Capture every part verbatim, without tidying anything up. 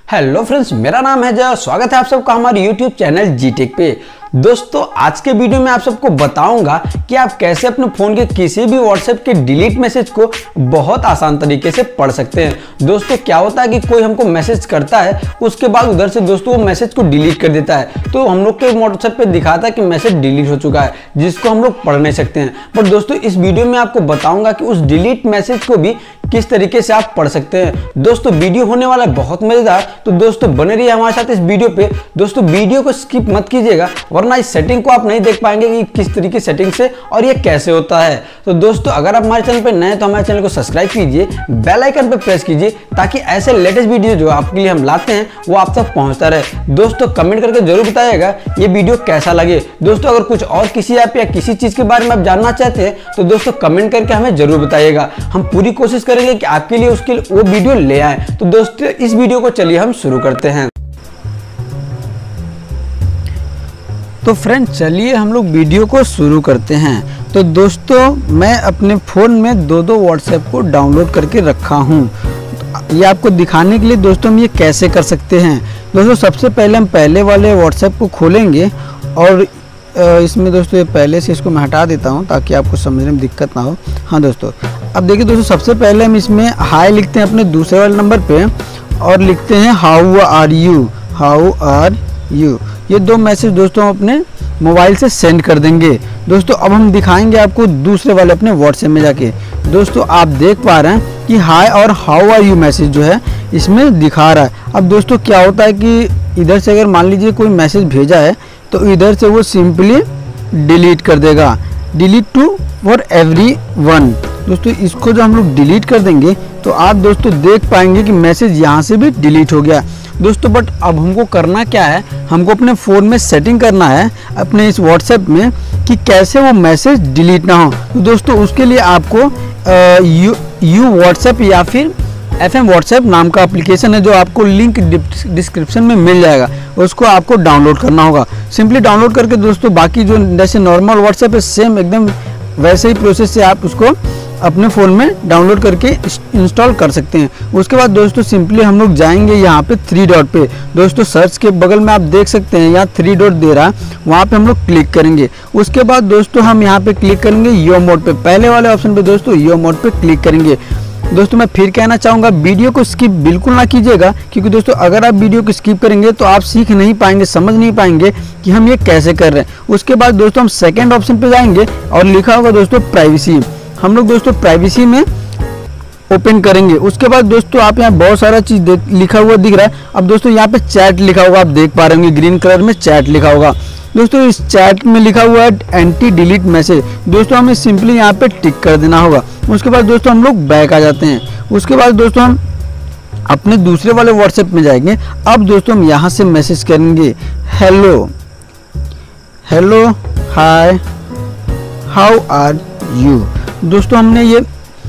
Hello friends, मेरा नाम है जय। स्वागत है आप सबका हमारे यूट्यूब चैनल जी टेक पे। दोस्तों, आज के वीडियो में आप सबको बताऊंगा कि आप कैसे अपने फोन के किसी भी व्हाट्सएप के डिलीट मैसेज को बहुत आसान तरीके से पढ़ सकते हैं। दोस्तों, क्या होता है कि कोई हमको मैसेज करता है, उसके बाद उधर से दोस्तों वो मैसेज को डिलीट कर देता है, तो हम लोग के व्हाट्सएप पे दिखाता है कि मैसेज डिलीट हो चुका है, जिसको हम लोग पढ़ नहीं सकते हैं। पर दोस्तों, इस वीडियो में आपको बताऊंगा कि उस डिलीट मैसेज को भी किस तरीके से आप पढ़ सकते हैं। दोस्तों, वीडियो होने वाला है बहुत मजेदार, तो दोस्तों बने रहिए हमारे साथ इस वीडियो पे। दोस्तों, वीडियो को स्किप मत कीजिएगा, वरना इस सेटिंग को आप नहीं देख पाएंगे कि किस तरीके सेटिंग से और ये कैसे होता है। तो दोस्तों, अगर आप हमारे चैनल पे नए हैं तो हमारे चैनल को सब्सक्राइब कीजिए, बेल आइकन पे प्रेस कीजिए, ताकि ऐसे लेटेस्ट वीडियो जो आपके लिए हम लाते हैं वो आप तक पहुंचता रहे। दोस्तों, कमेंट करके जरूर बताइएगा ये वीडियो कैसा लगे। दोस्तों, अगर कुछ और किसी ऐप या किसी चीज के बारे में आप जानना चाहते हैं तो दोस्तों कमेंट करके हमें जरूर बताइएगा। हम पूरी कोशिश करेंगे कि आपके लिए उसके वो वीडियो ले आए। तो दोस्तों, इस वीडियो को चलिए हम शुरू करते हैं। तो फ्रेंड, चलिए हम लोग वीडियो को शुरू करते हैं। तो दोस्तों, मैं अपने फ़ोन में दो दो व्हाट्सएप को डाउनलोड करके रखा हूँ। ये आपको दिखाने के लिए दोस्तों हम ये कैसे कर सकते हैं। दोस्तों, सबसे पहले हम पहले वाले व्हाट्सएप को खोलेंगे और इसमें दोस्तों ये पहले से इसको मैं हटा देता हूँ ताकि आपको समझने में दिक्कत ना हो। हाँ दोस्तों, अब देखिए दोस्तों, सबसे पहले हम इसमें हाय लिखते हैं अपने दूसरे वाले नंबर पे और लिखते हैं how are you, how are you. ये दो मैसेज दोस्तों हम अपने मोबाइल से सेंड कर देंगे। दोस्तों, अब हम दिखाएंगे आपको दूसरे वाले अपने व्हाट्सएप में जाके। दोस्तों, आप देख पा रहे हैं कि हाय और हाउ आर यू मैसेज जो है इसमें दिखा रहा है। अब दोस्तों, क्या होता है कि इधर से अगर मान लीजिए कोई मैसेज भेजा है तो इधर से वो सिंपली डिलीट कर देगा, delete to for everyone. दोस्तों, इसको जो हम लोग डिलीट कर देंगे तो आप दोस्तों देख पाएंगे कि मैसेज यहाँ से भी डिलीट हो गया। दोस्तों, बट अब हमको करना क्या है, हमको अपने फ़ोन में सेटिंग करना है अपने इस व्हाट्सएप में कि कैसे वो मैसेज डिलीट ना हो। तो दोस्तों, उसके लिए आपको यू यू व्हाट्सएप या फिर एफ एम व्हाट्सएप नाम का एप्लीकेशन है जो आपको लिंक डिस्क्रिप्शन में मिल जाएगा, उसको आपको डाउनलोड करना होगा। सिंपली डाउनलोड करके दोस्तों बाकी जो जैसे नॉर्मल व्हाट्सएप है सेम एकदम वैसे ही प्रोसेस से आप उसको अपने फ़ोन में डाउनलोड करके इंस्टॉल कर सकते हैं। उसके बाद दोस्तों सिंपली हम लोग जाएंगे यहाँ पे थ्री डॉट पे। दोस्तों, सर्च के बगल में आप देख सकते हैं यहाँ थ्री डॉट दे रहा है, वहाँ पे हम लोग क्लिक करेंगे। उसके बाद दोस्तों हम यहाँ पे क्लिक करेंगे यो मोड पे, पहले वाले ऑप्शन पे दोस्तों यो मोड पे क्लिक करेंगे। दोस्तों, मैं फिर कहना चाहूँगा वीडियो को स्किप बिल्कुल ना कीजिएगा, क्योंकि दोस्तों अगर आप वीडियो को स्किप करेंगे तो आप सीख नहीं पाएंगे, समझ नहीं पाएंगे कि हम ये कैसे कर रहे हैं। उसके बाद दोस्तों हम सेकेंड ऑप्शन पे जाएंगे और लिखा होगा दोस्तों प्राइवेसी। हम लोग दोस्तों प्राइवेसी में ओपन करेंगे। उसके बाद दोस्तों आप यहाँ बहुत सारा चीज़ लिखा हुआ दिख रहा है। अब दोस्तों यहाँ पे चैट लिखा होगा, आप देख पा रहे होंगे ग्रीन कलर में चैट लिखा होगा। दोस्तों, इस चैट में लिखा हुआ है एंटी डिलीट मैसेज। दोस्तों, हमें सिंपली यहाँ पे टिक कर देना होगा। उसके बाद दोस्तों हम लोग बैक आ जाते हैं। उसके बाद दोस्तों हम अपने दूसरे वाले व्हाट्सएप में जाएंगे। अब दोस्तों हम यहाँ से मैसेज करेंगे hello hello hi how are you. दोस्तों, हमने ये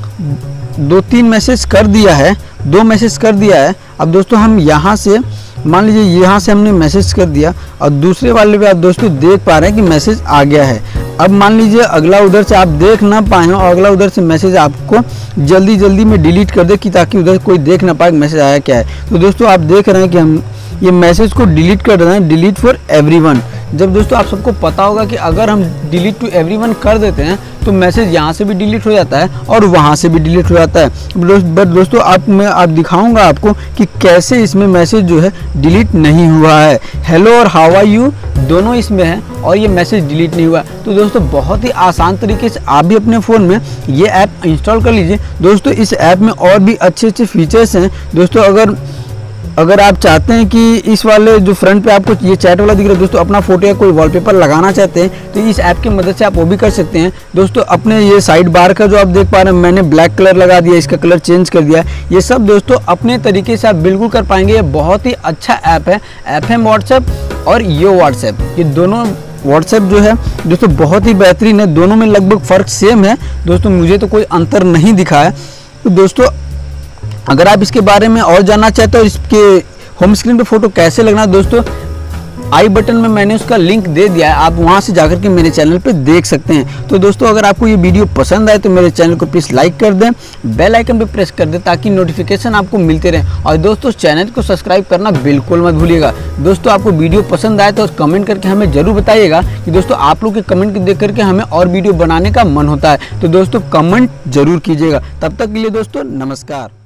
दो तीन मैसेज कर दिया है, दो मैसेज कर दिया है। अब दोस्तों हम यहाँ से मान लीजिए यहाँ से हमने मैसेज कर दिया और दूसरे वाले पे आप दोस्तों देख पा रहे हैं कि मैसेज आ गया है। अब मान लीजिए अगला उधर से आप देख ना पाए हो और अगला उधर से मैसेज आपको जल्दी जल्दी में डिलीट कर दे कि ताकि उधर कोई देख ना पाए मैसेज आया क्या है। तो दोस्तों आप देख रहे हैं कि हम ये मैसेज को डिलीट कर रहे हैं, डिलीट फॉर एवरीवन। जब दोस्तों आप सबको पता होगा कि अगर हम डिलीट टू एवरीवन कर देते हैं तो मैसेज यहाँ से भी डिलीट हो जाता है और वहाँ से भी डिलीट हो जाता है। बट दोस्तों आप मैं आप दिखाऊंगा आपको कि कैसे इसमें मैसेज जो है डिलीट नहीं हुआ है। हेलो और हाउ आर यू दोनों इसमें है और ये मैसेज डिलीट नहीं हुआ। तो दोस्तों बहुत ही आसान तरीके से आप भी अपने फ़ोन में ये ऐप इंस्टॉल कर लीजिए। दोस्तों, इस ऐप में और भी अच्छे अच्छे फीचर्स हैं। दोस्तों, अगर अगर आप चाहते हैं कि इस वाले जो फ्रंट पे आपको ये चैट वाला दिख रहा है दोस्तों, अपना फोटो या कोई वॉलपेपर लगाना चाहते हैं तो इस ऐप की मदद से आप वो भी कर सकते हैं। दोस्तों, अपने ये साइड बार का जो आप देख पा रहे हैं मैंने ब्लैक कलर लगा दिया, इसका कलर चेंज कर दिया। ये सब दोस्तों अपने तरीके से आप बिल्कुल कर पाएंगे। ये बहुत ही अच्छा ऐप है, एफ एम व्हाट्सएप और यो व्हाट्सएप। ये दोनों व्हाट्सएप जो है दोस्तों बहुत ही बेहतरीन है, दोनों में लगभग फ़र्क सेम है। दोस्तों, मुझे तो कोई अंतर नहीं दिखा है। तो दोस्तों, अगर आप इसके बारे में और जानना चाहते हो, इसके होम स्क्रीन पे फोटो कैसे लगना है दोस्तों आई बटन में मैंने उसका लिंक दे दिया है, आप वहां से जाकर के मेरे चैनल पे देख सकते हैं। तो दोस्तों अगर आपको ये वीडियो पसंद आए तो मेरे चैनल को प्लीज़ लाइक कर दें, बेल आइकन पे प्रेस कर दें ताकि नोटिफिकेशन आपको मिलते रहे। और दोस्तों चैनल को सब्सक्राइब करना बिल्कुल मत भूलिएगा। दोस्तों आपको वीडियो पसंद आए तो कमेंट करके हमें जरूर बताइएगा कि दोस्तों आप लोग के कमेंट देख करके हमें और वीडियो बनाने का मन होता है। तो दोस्तों कमेंट जरूर कीजिएगा। तब तक के लिए दोस्तों नमस्कार।